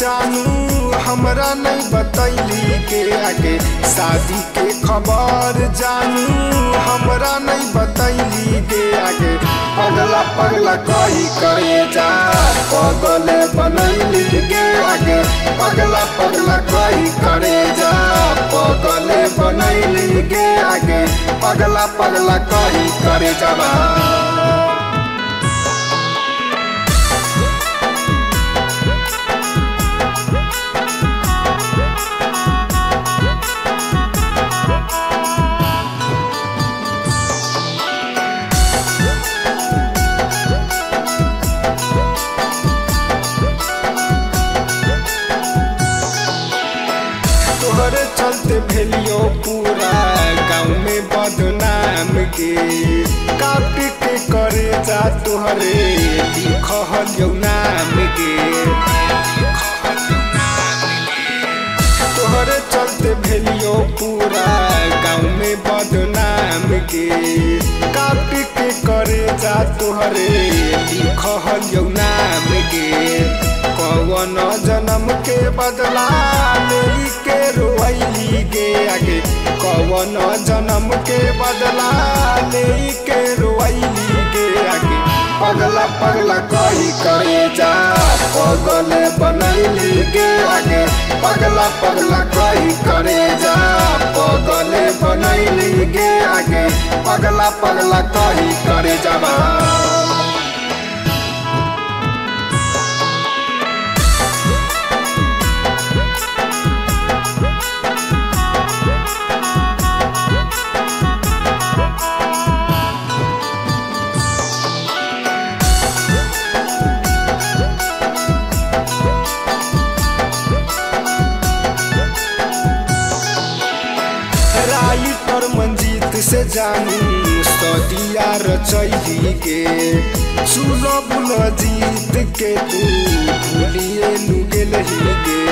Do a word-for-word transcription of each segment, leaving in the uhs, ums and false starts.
जानू हमरा नहीं बतैली के आगे शादी के खबर जानू हमरा नहीं बतैली के आगे पगला पगला कही करे जा पगले बनैली के आगे पगला पगला कही करे जा पगले बनैली के आगे पगला पगला कही करे जावा। तोहरे चलते भेलियो पूरा गाँव में बदनाम के काट के करे जा तोहरे लिखलियो नाम के तोहरे चलते भेलियो पूरा गाँव में बदनाम के काट के करे जा तोहरे लिखलियो नाम के कौन जन्म के बदला ले के रोइली के आगे कौन जन्म के बदला ले के रोइली के आगे पगला पगला कही करे जा पगले बनैली के आगे पगला पगला कही करे जा पगले बनैली के आगे पगला पगला कही करे जावा। राइटर मंजीत से जानू सदिया रचैली के सुनो बुल जीत के तू भूलिए नुगेलही के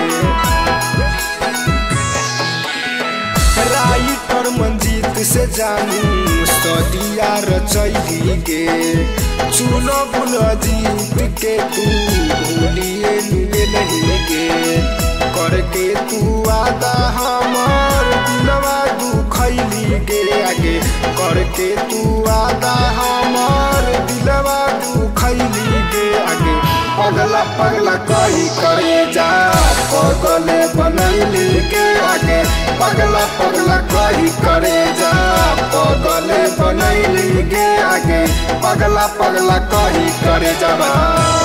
राइटर मंजीत से जानू सदिया रचैली के सुनो बुल जीत के तू भूलिए नुगेलही के करके तू आदा हमर दिलवा दुखैली के आगे करके तू आदा हमर दिलवा दुखैली के आगे पगला पगला कही करे जा पगले बनैली के आगे पगला पगला कही करे जा पगले बनैली के आगे पगला पगला कही करे जावा।